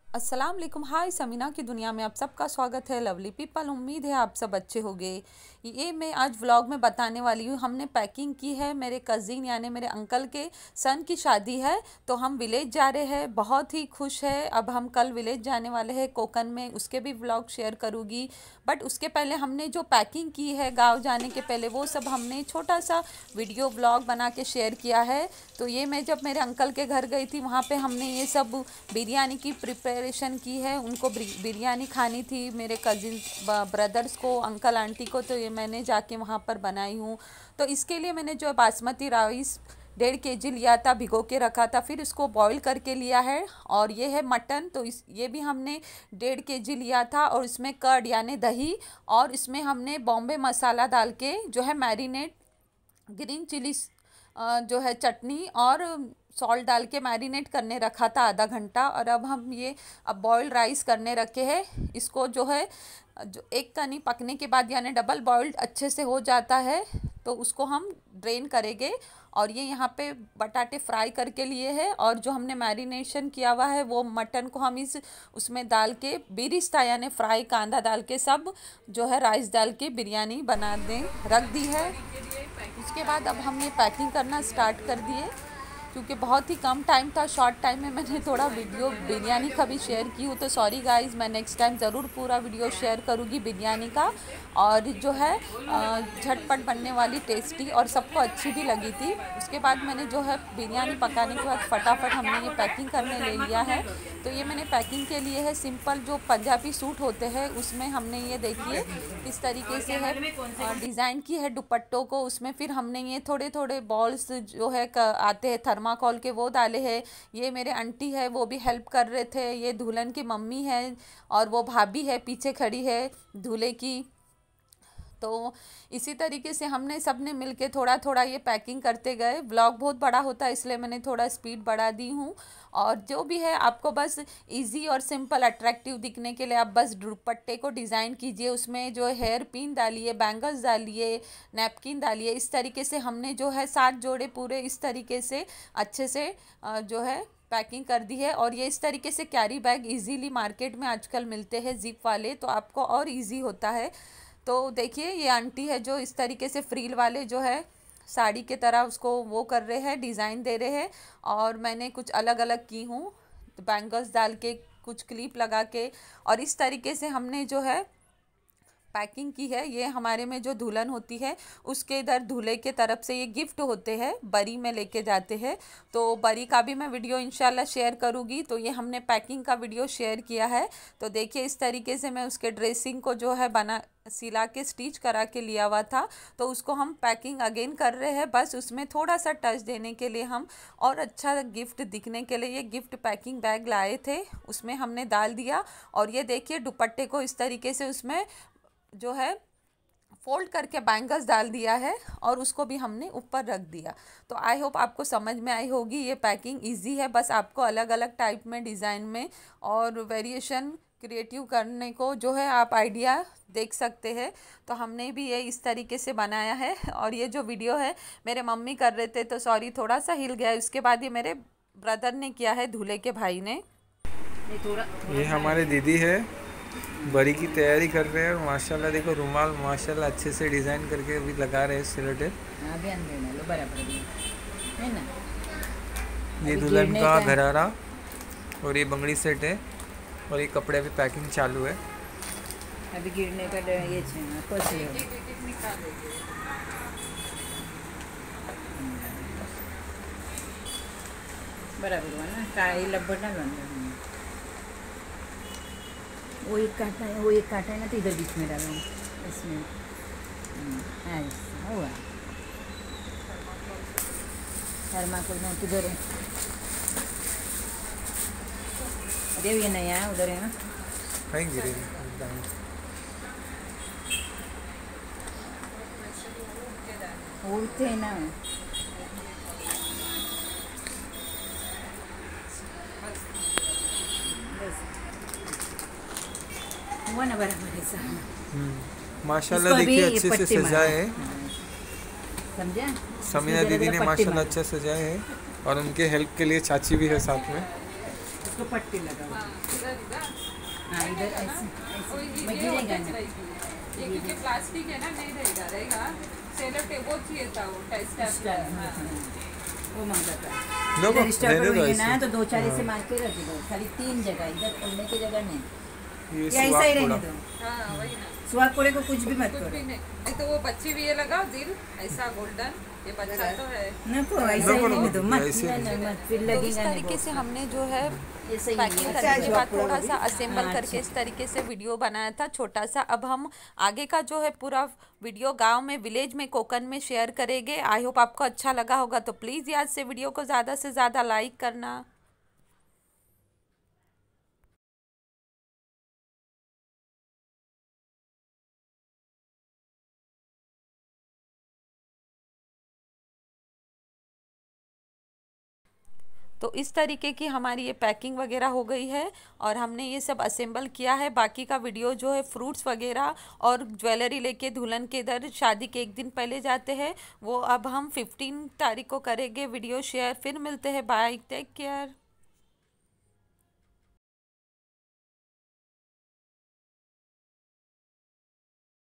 अस्सलाम वालेकुम। हाय, समीना की दुनिया में आप सबका स्वागत है। लवली पीपल, उम्मीद है आप सब अच्छे होंगे। ये मैं आज व्लॉग में बताने वाली हूँ। हमने पैकिंग की है, मेरे कज़िन यानी मेरे अंकल के सन की शादी है, तो हम विलेज जा रहे हैं। बहुत ही खुश है। अब हम कल विलेज जाने वाले हैं कोकन में, उसके भी व्लॉग शेयर करूँगी। बट उसके पहले हमने जो पैकिंग की है गाँव जाने के पहले, वो सब हमने छोटा सा वीडियो व्लॉग बना के शेयर किया है। तो ये मैं जब मेरे अंकल के घर गई थी, वहाँ पे हमने ये सब बिरयानी की प्रिपरेशन की है। उनको बिरयानी खानी थी, मेरे कजिन ब्रदर्स को, अंकल आंटी को, तो ये मैंने जाके वहाँ पर बनाई हूँ। तो इसके लिए मैंने जो बासमती राइस 1.5 kg लिया था, भिगो के रखा था, फिर इसको बॉईल करके लिया है। और ये है मटन, तो ये भी हमने 1.5 kg लिया था। और इसमें कर्ड यानी दही, और इसमें हमने बॉम्बे मसाला डाल के जो है मैरिनेट, ग्रीन चिली जो है चटनी और सॉल्ट डाल के मैरिनेट करने रखा था आधा घंटा। और अब बॉइल्ड राइस करने रखे हैं। इसको जो है जो एक कनी पकने के बाद यानी डबल बॉइल्ड अच्छे से हो जाता है, तो उसको हम ड्रेन करेंगे। और ये यहाँ पे बटाटे फ्राई करके लिए हैं, और जो हमने मैरिनेशन किया हुआ है वो मटन को हम उसमें डाल के बिरिस्ता यानी फ्राई कांदा डाल के सब जो है राइस डाल के बिरयानी बना दें रख दी है। उसके बाद अब हम ये पैकिंग करना स्टार्ट कर दिए, क्योंकि बहुत ही कम टाइम था, शॉर्ट टाइम में मैंने थोड़ा वीडियो बिरयानी का भी शेयर की हूँ। तो सॉरी गाइस, मैं नेक्स्ट टाइम ज़रूर पूरा वीडियो शेयर करूँगी बिरयानी का। और जो है झटपट बनने वाली, टेस्टी, और सबको अच्छी भी लगी थी। उसके बाद मैंने जो है बिरयानी पकाने के बाद फटाफट हमने ये पैकिंग करने ले लिया है। तो ये मैंने पैकिंग के लिए है सिंपल जो पंजाबी सूट होते हैं, उसमें हमने ये देखिए किस तरीके से है डिज़ाइन की है दुपट्टों को। उसमें फिर हमने ये थोड़े थोड़े बॉल्स जो है आते हैं थर्माकोल के, वो डाले हैं। ये मेरे आंटी है, वो भी हेल्प कर रहे थे। ये दुल्हन की मम्मी है, और वो भाभी है पीछे खड़ी है दूल्हे की। तो इसी तरीके से हमने सबने मिलके थोड़ा थोड़ा ये पैकिंग करते गए। व्लॉग बहुत बड़ा होता है, इसलिए मैंने थोड़ा स्पीड बढ़ा दी हूँ। और जो भी है, आपको बस इजी और सिंपल अट्रैक्टिव दिखने के लिए आप बस दुपट्टे को डिज़ाइन कीजिए, उसमें जो हेयर पिन डालिए, बैंगल्स डालिए, नैपकिन डालिए। इस तरीके से हमने जो है 7 जोड़े पूरे इस तरीके से अच्छे से जो है पैकिंग कर दी है। और ये इस तरीके से कैरी बैग इजीली मार्केट में आजकल मिलते हैं जिप वाले, तो आपको और इजी होता है। तो देखिए, ये आंटी है जो इस तरीके से फ्रील वाले जो है साड़ी के तरह उसको वो कर रहे हैं, डिज़ाइन दे रहे हैं। और मैंने कुछ अलग अलग की हूँ, बैंगल्स डाल के, कुछ क्लिप लगा के, और इस तरीके से हमने जो है पैकिंग की है। ये हमारे में जो दुल्हन होती है, उसके इधर दूल्हे के तरफ से ये गिफ्ट होते हैं, बरी में लेके जाते हैं। तो बरी का भी मैं वीडियो इंशाल्लाह शेयर करूँगी। तो ये हमने पैकिंग का वीडियो शेयर किया है। तो देखिए, इस तरीके से मैं उसके ड्रेसिंग को जो है सिला के स्टिच करा के लिया हुआ था, तो उसको हम पैकिंग अगेन कर रहे हैं। बस उसमें थोड़ा सा टच देने के लिए हम, और अच्छा गिफ्ट दिखने के लिए ये गिफ्ट पैकिंग बैग लाए थे, उसमें हमने डाल दिया। और ये देखिए, दुपट्टे को इस तरीके से उसमें जो है फोल्ड करके बैंगल्स डाल दिया है, और उसको भी हमने ऊपर रख दिया। तो आई होप आपको समझ में आई होगी। ये पैकिंग इजी है, बस आपको अलग अलग टाइप में, डिज़ाइन में और वेरिएशन क्रिएटिव करने को जो है आप आइडिया देख सकते हैं। तो हमने भी ये इस तरीके से बनाया है। और ये जो वीडियो है मेरे मम्मी कर रहे थे, तो सॉरी थोड़ा सा हिल गया। उसके बाद ये मेरे ब्रदर ने किया है, दूल्हे के भाई ने। ये हमारे दीदी है, बरी की तैयारी कर रहे हैं। और माशाल्लाह देखो, रुमाल माशाल्लाह अच्छे से डिज़ाइन करके अभी लगा रहे हैं सिलेटेड। ये दुल्हन का घरारा और ये बंगड़ी सेट है, और ये कपड़े अभी पैकिंग चालू है। अभी गिरने का ये बराबर हुआ ना, काई लब्बड़ ना बन। वो एक काटा है ना, तो इधर बीच में डालो, इसमें ऐसा हुआ। थर्माकोल में किधर है? अरे ये नया है, उधर है ना, कहीं गिरे उड़ते हैं ना। हुआ ना बराबर ऐसा। माशाल्लाह देखिए, अच्छे से सजाए है। समझा? समीना दीदी ने माशाल्लाह अच्छा सजाए है, और उनके हेल्प के लिए चाची भी है साथ में। उसको पट्टी लगाओ। हाँ, इधर इधर हाँ नहीं इधर रहेगा ना? ऐसे और ऐसे ये बजी रहेगा ओटेज ना। रहेगी। ये क्योंकि प्लास्टिक है ना, नहीं रहेगा, रहेगा सेलो टेप वो चाहिए था, वो टेस्ट वो मंगाता है। लो, इधर स्टॉपर रहने दो होंगे ऐसे। ना तो 2-4 ऐसे मार के रख दो, खाली 3 जगह इधर खोलने की जगह नहीं। ये या ऐसा ही रहने सुहाग दो। हाँ वही ना, सुहाग कोड़े को कुछ भी मत कुछ भी करो। नहीं। नहीं तो वो बच्ची भी ये लगाओ दिल ऐसा गोल्डन, ये बच्चा तो है। नको ऐसा ही रहने दो, मत ऐसे नहीं, नहीं, मत, फिर तो इस लगेगा नहीं तरीके से बहुत। हमने जो है ये सही पैकिंग है। करने के बाद थोड़ा सा असेंबल हाँ, करके अच्छा। इस तरीके से वीडियो बनाया था छोटा सा। अब हम आगे का जो है पूरा वीडियो गांव में, विलेज में, कोकन में शेयर करेंगे। आई होप आपको अच्छा लगा होगा, तो प्लीज़ याद से वीडियो को ज़्यादा से ज़्यादा लाइक करना। तो इस तरीके की हमारी ये पैकिंग वगैरह हो गई है और हमने ये सब असेंबल किया है। बाकी का वीडियो जो है फ्रूट्स वगैरह और ज्वेलरी लेके दुल्हन के इधर शादी के एक दिन पहले जाते हैं, वो अब हम 15 तारीख को करेंगे वीडियो शेयर। फिर मिलते हैं, बाय, टेक केयर।